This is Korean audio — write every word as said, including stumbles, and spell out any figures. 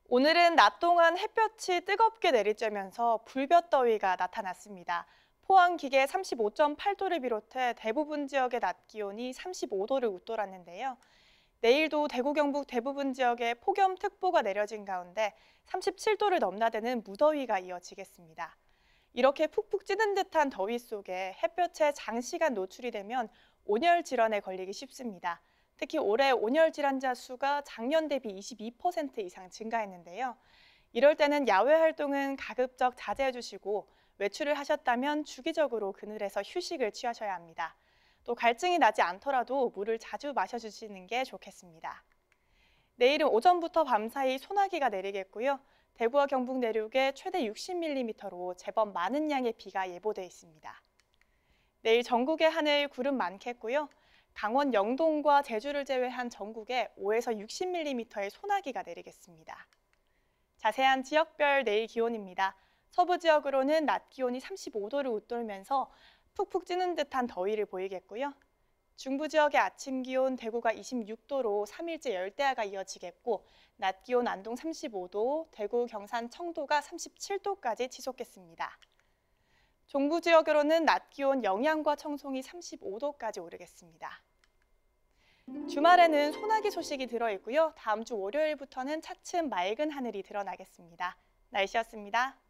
오늘은 낮 동안 햇볕이 뜨겁게 내리쬐면서 불볕더위가 나타났습니다. 포항 기계 삼십오 점 팔 도를 비롯해 대부분 지역의 낮 기온이 삼십오 도를 웃돌았는데요. 내일도 대구 경북 대부분 지역에 폭염특보가 내려진 가운데 삼십칠 도를 넘나드는 무더위가 이어지겠습니다. 이렇게 푹푹 찌는 듯한 더위 속에 햇볕에 장시간 노출이 되면 온열 질환에 걸리기 쉽습니다. 특히 올해 온열 질환자 수가 작년 대비 이십이 퍼센트 이상 증가했는데요. 이럴 때는 야외 활동은 가급적 자제해 주시고 외출을 하셨다면 주기적으로 그늘에서 휴식을 취하셔야 합니다. 또 갈증이 나지 않더라도 물을 자주 마셔주시는 게 좋겠습니다. 내일은 오전부터 밤사이 소나기가 내리겠고요. 대구와 경북 내륙에 최대 육십 밀리미터로 제법 많은 양의 비가 예보돼 있습니다. 내일 전국의 하늘 구름 많겠고요. 강원 영동과 제주를 제외한 전국에 오에서 육십 밀리미터의 소나기가 내리겠습니다. 자세한 지역별 내일 기온입니다. 서부 지역으로는 낮 기온이 삼십오 도를 웃돌면서 푹푹 찌는 듯한 더위를 보이겠고요. 중부 지역의 아침 기온 대구가 이십육 도로 삼 일째 열대야가 이어지겠고 낮 기온 안동 삼십오 도, 대구, 경산, 청도가 삼십칠 도까지 치솟겠습니다. 중부 지역으로는 낮 기온 영양과 청송이 삼십오 도까지 오르겠습니다. 주말에는 소나기 소식이 들어있고요. 다음 주 월요일부터는 차츰 맑은 하늘이 드러나겠습니다. 날씨였습니다.